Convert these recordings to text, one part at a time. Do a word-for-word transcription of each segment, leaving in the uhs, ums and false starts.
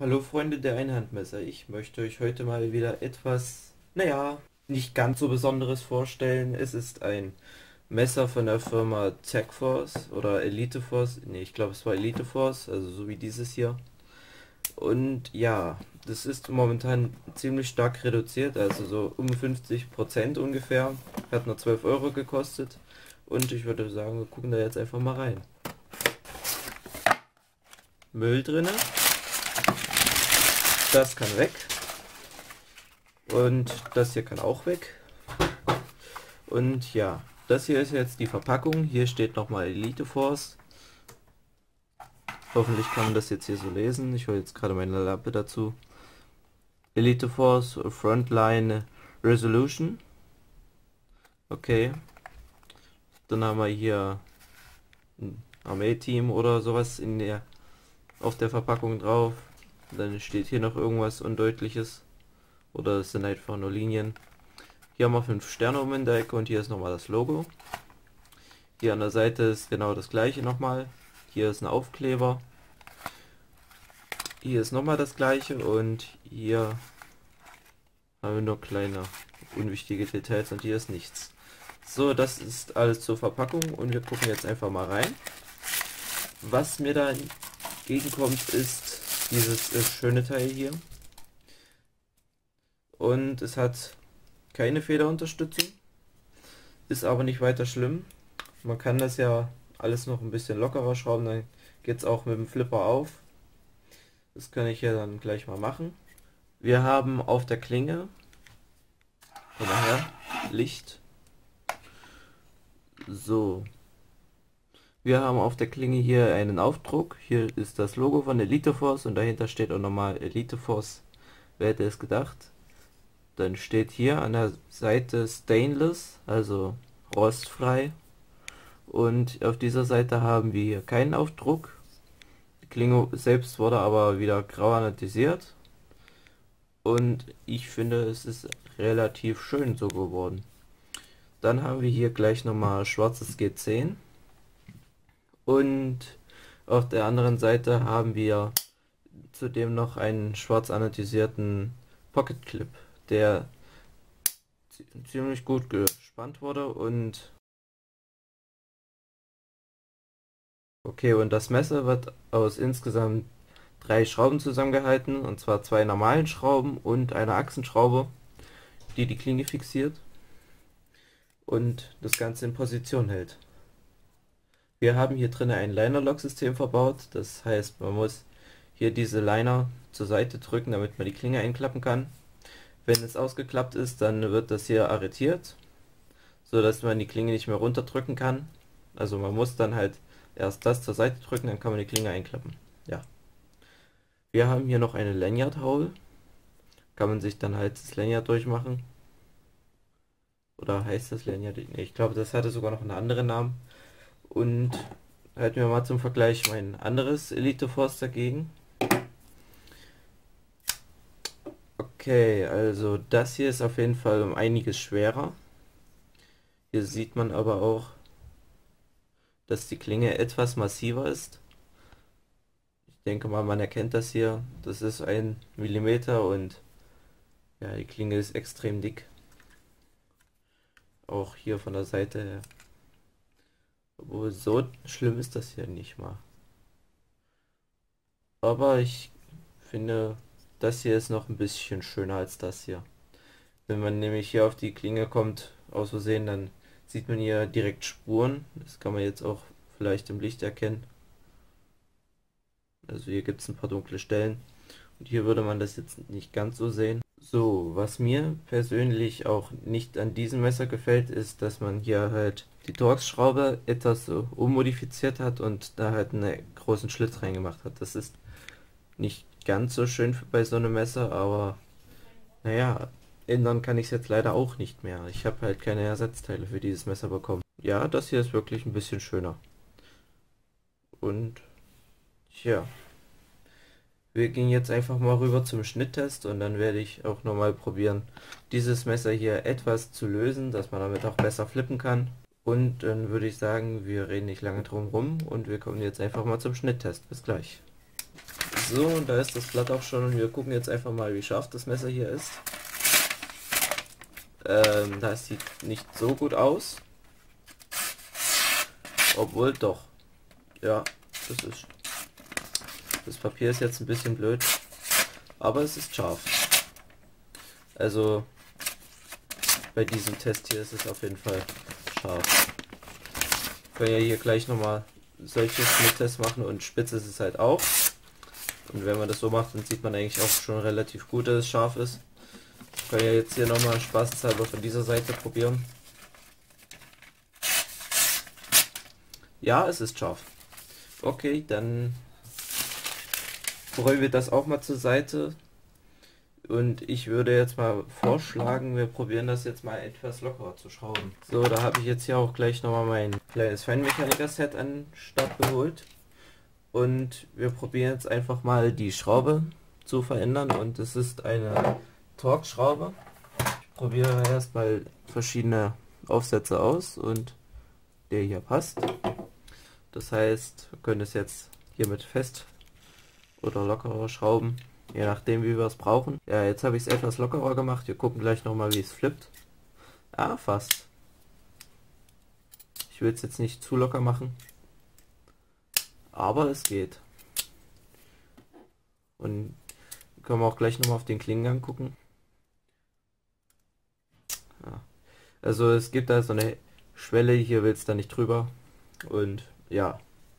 Hallo Freunde der Einhandmesser, ich möchte euch heute mal wieder etwas, naja, nicht ganz so Besonderes vorstellen. Es ist ein Messer von der Firma TechForce oder Eliteforce, ne, ich glaube es war Eliteforce, also so wie dieses hier. Und ja, das ist momentan ziemlich stark reduziert, also so um fünfzig Prozent ungefähr. Hat nur zwölf Euro gekostet und ich würde sagen, wir gucken da jetzt einfach mal rein. Müll drinne. Das kann weg. Und das hier kann auch weg. Und ja, das hier ist jetzt die Verpackung. Hier steht nochmal Eliteforce. Hoffentlich kann man das jetzt hier so lesen. Ich hole jetzt gerade meine Lampe dazu. Eliteforce Frontline Resolution. Okay. Dann haben wir hier ein Armeeteam oder sowas in der, auf der Verpackung drauf. Dann steht hier noch irgendwas Undeutliches. Oder es sind einfach nur Linien. Hier haben wir fünf Sterne um in der Ecke und hier ist nochmal das Logo. Hier an der Seite ist genau das gleiche nochmal. Hier ist ein Aufkleber. Hier ist nochmal das gleiche und hier haben wir nur kleine unwichtige Details und hier ist nichts. So, das ist alles zur Verpackung und wir gucken jetzt einfach mal rein. Was mir da entgegenkommt, ist dieses äh, schöne Teil hier. Und es hat keine Federunterstützung, ist aber nicht weiter schlimm. Man kann das ja alles noch ein bisschen lockerer schrauben, dann geht es auch mit dem Flipper auf. Das kann ich ja dann gleich mal machen. Wir haben auf der Klinge, komm mal her, Licht. So. Wir haben auf der Klinge hier einen Aufdruck. Hier ist das Logo von Eliteforce und dahinter steht auch nochmal Eliteforce. Wer hätte es gedacht? Dann steht hier an der Seite Stainless, also rostfrei. Und auf dieser Seite haben wir hier keinen Aufdruck. Die Klinge selbst wurde aber wieder grau anodisiert. Und ich finde, es ist relativ schön so geworden. Dann haben wir hier gleich nochmal schwarzes G zehn. Und auf der anderen Seite haben wir zudem noch einen schwarz anodisierten Pocket Clip, der ziemlich gut gespannt wurde. Und okay, und das Messer wird aus insgesamt drei Schrauben zusammengehalten, und zwar zwei normalen Schrauben und eine Achsenschraube, die die Klinge fixiert und das Ganze in Position hält. Wir haben hier drin ein Liner-Lock-System verbaut, das heißt, man muss hier diese Liner zur Seite drücken, damit man die Klinge einklappen kann. Wenn es ausgeklappt ist, dann wird das hier arretiert, so dass man die Klinge nicht mehr runterdrücken kann. Also man muss dann halt erst das zur Seite drücken, dann kann man die Klinge einklappen. Ja. Wir haben hier noch eine Lanyard-Hole. Kann man sich dann halt das Lanyard durchmachen. Oder heißt das Lanyard? Nee, ich glaube, das hatte sogar noch einen anderen Namen. Und halten wir mal zum Vergleich mein anderes Eliteforce dagegen. Okay, also das hier ist auf jeden Fall um einiges schwerer. Hier sieht man aber auch, dass die Klinge etwas massiver ist. Ich denke mal, man erkennt das hier. Das ist ein Millimeter und ja, die Klinge ist extrem dick. Auch hier von der Seite her. Obwohl, so schlimm ist das hier nicht mal. Aber ich finde, das hier ist noch ein bisschen schöner als das hier. Wenn man nämlich hier auf die Klinge kommt, aus Versehen, dann sieht man hier direkt Spuren. Das kann man jetzt auch vielleicht im Licht erkennen. Also hier gibt es ein paar dunkle Stellen. Und hier würde man das jetzt nicht ganz so sehen. So, was mir persönlich auch nicht an diesem Messer gefällt, ist, dass man hier halt die Torx-Schraube etwas so ummodifiziert hat und da halt einen großen Schlitz reingemacht hat. Das ist nicht ganz so schön bei so einem Messer, aber naja, ändern kann ich es jetzt leider auch nicht mehr. Ich habe halt keine Ersatzteile für dieses Messer bekommen. Ja, das hier ist wirklich ein bisschen schöner. Und tja. Wir gehen jetzt einfach mal rüber zum Schnitttest und dann werde ich auch nochmal probieren, dieses Messer hier etwas zu lösen, dass man damit auch besser flippen kann. Und dann würde ich sagen, wir reden nicht lange drum rum und wir kommen jetzt einfach mal zum Schnitttest. Bis gleich. So, und da ist das Blatt auch schon und wir gucken jetzt einfach mal, wie scharf das Messer hier ist. Ähm, das sieht nicht so gut aus. Obwohl doch. Ja, das ist. Das Papier ist jetzt ein bisschen blöd. Aber es ist scharf. Also bei diesem Test hier ist es auf jeden Fall scharf. Wir können ja hier gleich nochmal solche Schnitttests machen und spitz ist es halt auch. Und wenn man das so macht, dann sieht man eigentlich auch schon relativ gut, dass es scharf ist. Wir können ja jetzt hier nochmal spaßeshalber von dieser Seite probieren. Ja, es ist scharf. Okay, dann räumen wir das auch mal zur Seite. Und ich würde jetzt mal vorschlagen, wir probieren das jetzt mal etwas lockerer zu schrauben. So, da habe ich jetzt hier auch gleich nochmal mein kleines Feinmechaniker-Set an den Start geholt. Und wir probieren jetzt einfach mal die Schraube zu verändern. Und es ist eine Torx-Schraube. Ich probiere erstmal verschiedene Aufsätze aus und der hier passt. Das heißt, wir können es jetzt hiermit fest oder lockerer schrauben. Je nachdem, wie wir es brauchen. Ja, jetzt habe ich es etwas lockerer gemacht. Wir gucken gleich nochmal, wie es flippt. Ah, fast. Ich will es jetzt nicht zu locker machen. Aber es geht. Und können wir auch gleich nochmal auf den Klingengang gucken. Ja. Also es gibt da so eine Schwelle, hier will es da nicht drüber. Und ja.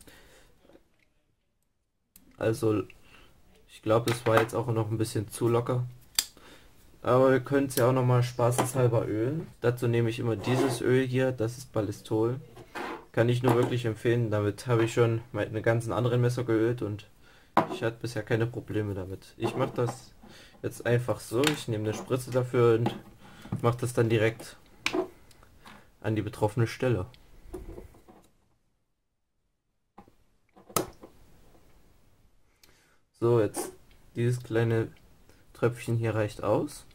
Also ich glaube, das war jetzt auch noch ein bisschen zu locker. Aber wir können es ja auch noch mal spaßeshalber ölen. Dazu nehme ich immer dieses Öl hier, das ist Ballistol. Kann ich nur wirklich empfehlen. Damit habe ich schon meine ganzen anderen Messer geölt und ich hatte bisher keine Probleme damit. Ich mache das jetzt einfach so. Ich nehme eine Spritze dafür und mache das dann direkt an die betroffene Stelle. So, jetzt dieses kleine Tröpfchen hier reicht aus.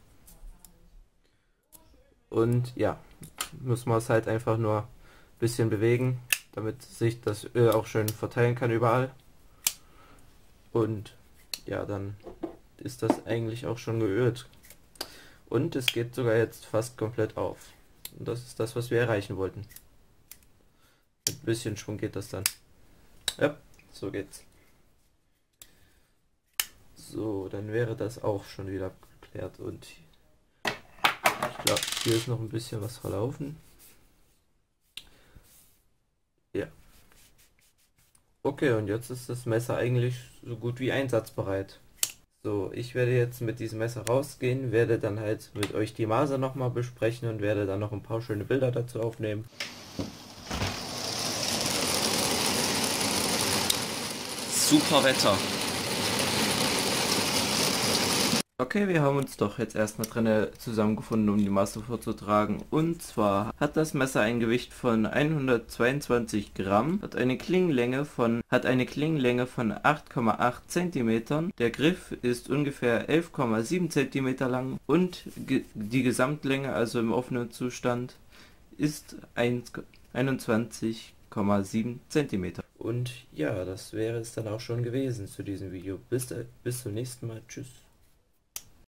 Und ja, muss man es halt einfach nur ein bisschen bewegen, damit sich das Öl auch schön verteilen kann überall. Und ja, dann ist das eigentlich auch schon geölt. Und es geht sogar jetzt fast komplett auf. Und das ist das, was wir erreichen wollten. Mit ein bisschen Schwung geht das dann. Ja, so geht's. So, dann wäre das auch schon wieder geklärt und ich glaube, hier ist noch ein bisschen was verlaufen. Ja. Okay, und jetzt ist das Messer eigentlich so gut wie einsatzbereit. So, ich werde jetzt mit diesem Messer rausgehen, werde dann halt mit euch die Maße nochmal besprechen und werde dann noch ein paar schöne Bilder dazu aufnehmen. Super Wetter. Okay, wir haben uns doch jetzt erstmal drinne zusammengefunden, um die Maße vorzutragen. Und zwar hat das Messer ein Gewicht von hundertzweiundzwanzig Gramm, hat eine Klingenlänge von hat eine Klingenlänge von acht Komma acht Zentimetern. Der Griff ist ungefähr elf Komma sieben Zentimeter lang und ge die Gesamtlänge, also im offenen Zustand, ist einundzwanzig Komma sieben Zentimeter. Und ja, das wäre es dann auch schon gewesen zu diesem Video. Bis, bis zum nächsten Mal. Tschüss.